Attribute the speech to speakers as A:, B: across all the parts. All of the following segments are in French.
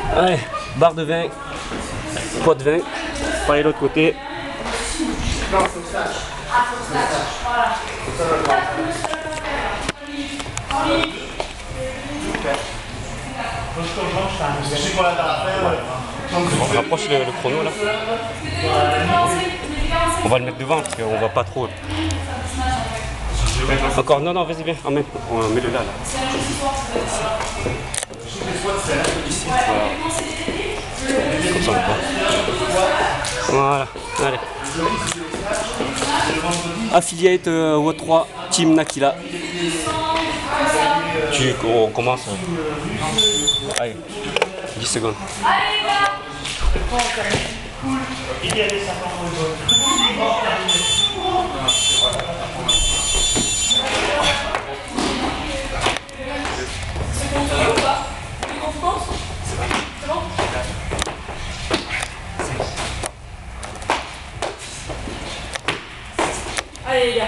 A: Allez, barre de 20, pot de 20, pareil de l'autre côté. On rapproche le chrono là. On va le mettre devant parce qu'on va pas trop. Encore, non, vas-y, viens, on met-le là. Voilà, allez. Affiliate WOD 3, Team Nakila. On commence. Allez, 10 secondes. Allez, les gars! Allez les gars.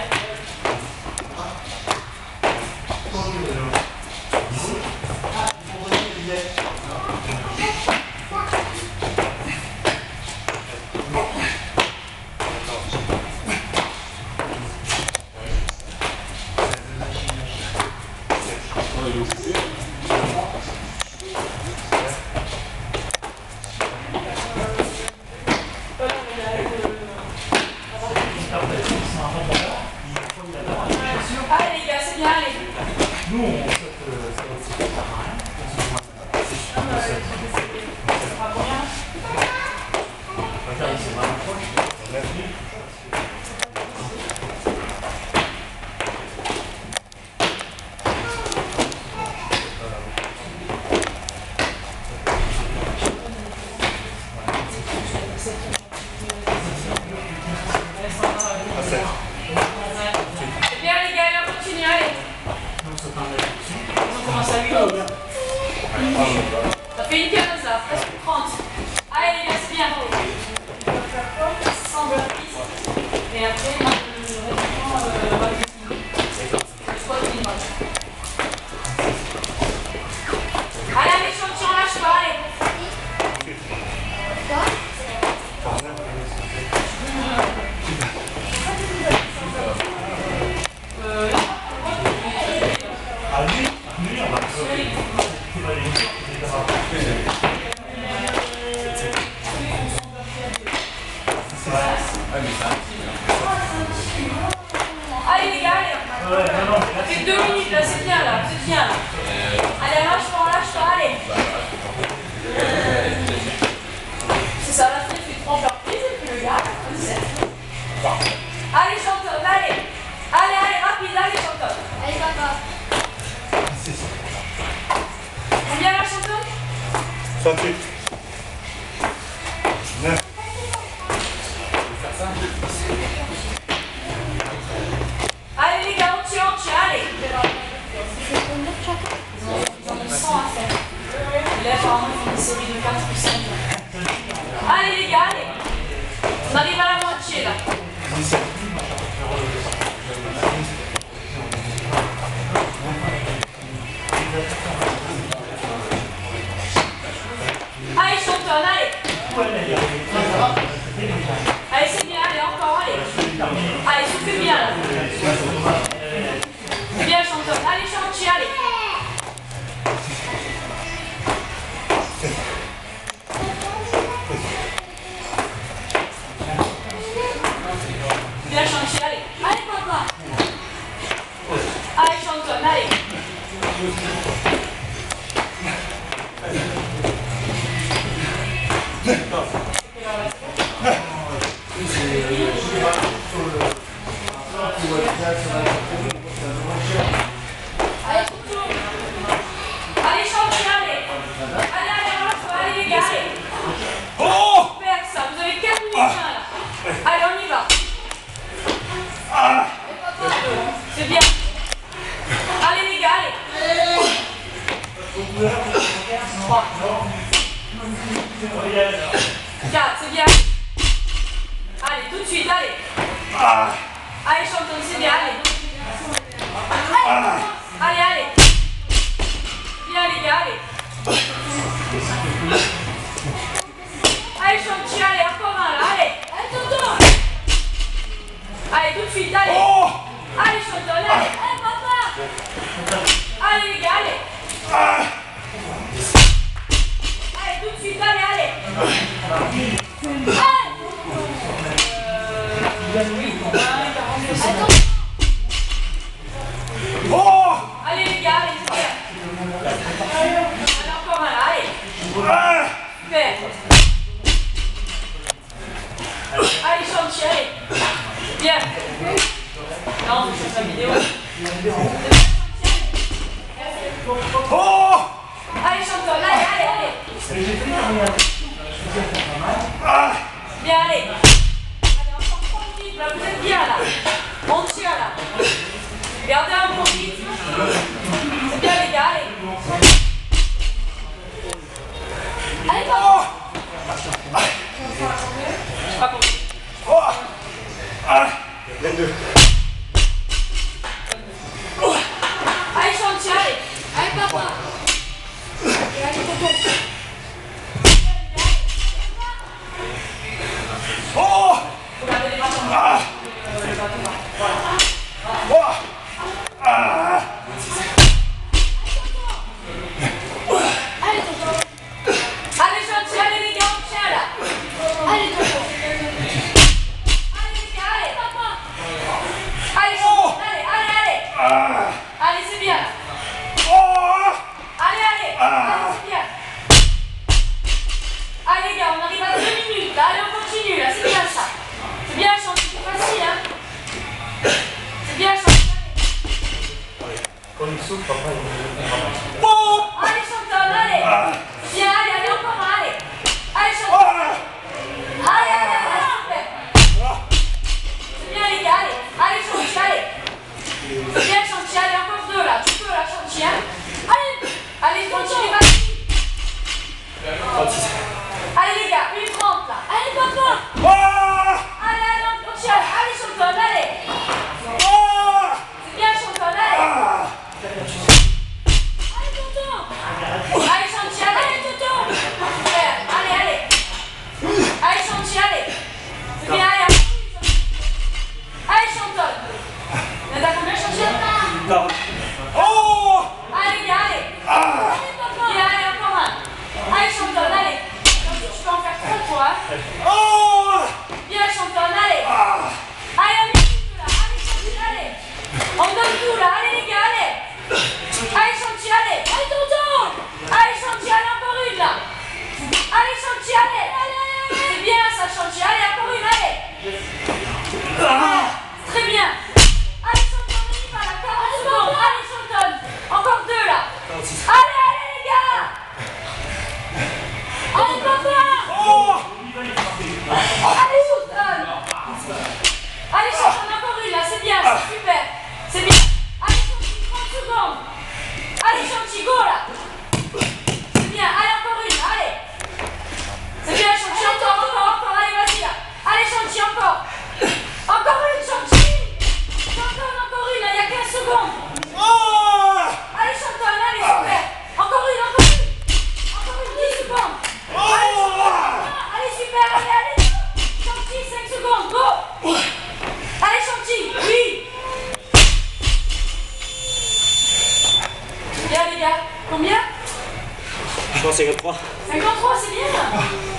A: Ça fait une 15 là, presque 30. Allez les gars, c'est bien. Sans de et après, le reste va allez, l'échantillon, lâche pas, allez. Allez les gars, allez. Ça fait 2 minutes là, c'est bien là, c'est bien là. Allez, lâche pas, allez. C'est ça, la fille fait 30 reprises et puis le gars, allez chanteuse, allez. Allez, rapide, allez chanteuse. Allez papa. Combien la chanteuse?
B: 68. 9.
A: Allez les gars, on tire, allez. Ils en ont 100 à faire. Et là, apparemment, ils font une série de 4 ou 5. Allez les gars, allez. On arrive à la moitié là. Allez, chantonne, allez. Allez, c'est bien, allez, encore, allez. Allez, soufflez bien là. C'est bien, chantonne. Allez, chantier, allez. Bien, chantier, allez. Allez, papa. Allez, chantonne, allez. Allez, chantier, allez. Allez, les gars, allez. Oh! Super, ça, vous avez 4 minutes là. Allez, on y va. C'est bien. Allez, les gars, allez. 3. 4, c'est bien. Allez, tout de suite, allez. Allez, chantonne, c'est bien, allez. Allez, allez. Bien, les gars, allez. de suite, allez, allez. Attends.
B: Oh!
A: Allez les gars, allez, super. Allez, encore un là, allez. Super. Allez, Chanty, allez. Bien. Non, je fais la vidéo.
B: Oh!
A: Allez, Chantal, allez, allez, allez. Bien, allez. Allez, encore 30 minutes, là, vous êtes bien, là. On tire, là. Gardez un bon rythme. C'est bien, les gars, allez. Allez, papa. J'ai pas compris. Allez, Chanty, allez. Allez, papa. Allez, tonton.
B: Oh!
A: Regardez les bâtons. Allez, tonton. Allez, Chanty, allez, les gars, on tient, là. Allez, tonton. Allez, les gars, allez, papa. Allez, Chanty, allez, allez, allez. Allez, c'est bien. Allez, allez. Allez, c'est bien. Allez, les gars, on arrive à 2 minutes, là. Allez, on continue, là. C'est bien, ça. C'est bien, Chanty, c'est facile, hein. C'est bien, Chanty.
B: Quand il souffle, papa,
A: Allez, Chantal, allez. Bien, allez, allez, encore un, allez. Allez, Chantal. Allez, allez, allez, super. C'est bien, les gars, allez. Allez, Chanty, allez. C'est bien, Chanty, allez, encore 2, là. Tu peux, là, Chanty, hein. Allez. Allez, continue, vas-y. Allez, les gars, 1h30, là. Allez, papa. Allez, allez, on continue. Allez, Chantal, allez. C'est bien, Chantal, allez. Allez, tonton. Allez, Chanty, allez, tonton. Super. Allez, allez. Allez, Chanty, allez. C'est bien, allez. Allez, Chantal. T'as combien, Chanty? Allez, les gars, allez. Allez, papa. Bien, allez, encore un. Allez, Chantal, allez. Tu peux en faire 3, toi. Bien, Chantal, allez. Allez, on est tout là. Allez, Chanty, allez. On donne tout là. Allez, les gars, allez. Allez, Chanty, allez. Allez, tonton. Allez, Chanty, allez, encore une là. Allez, Chanty, allez. C'est bien ça, Chanty. Allez, encore une, allez. Très bien. Allez, Chantal, on y va là. 40 secondes. Allez, Chantal. Encore 2 là. Allez, allez, les gars. Allez, papa. Allez, Chantal. Allez, Chantal, encore une là. C'est bien, c'est super. C'est bien. Allez, Chanty, 30 secondes. Allez, Chanty, go là. C'est bien. Allez, encore une. Allez. C'est bien, Chanty. Encore. Allez, vas-y là. Allez, Chanty, encore. Encore une, Chanty. Chantal, encore une là. Il y a 15 secondes. Allez, Chantal, allez, super. Encore une. Encore une, 10 secondes. Allez, Chantal. Allez, super. Allez. Chanty, 5 secondes. Go. Allez, Chanty. Oui. Bien, les gars. Combien?
B: Je pense 53.
A: 53, c'est bien.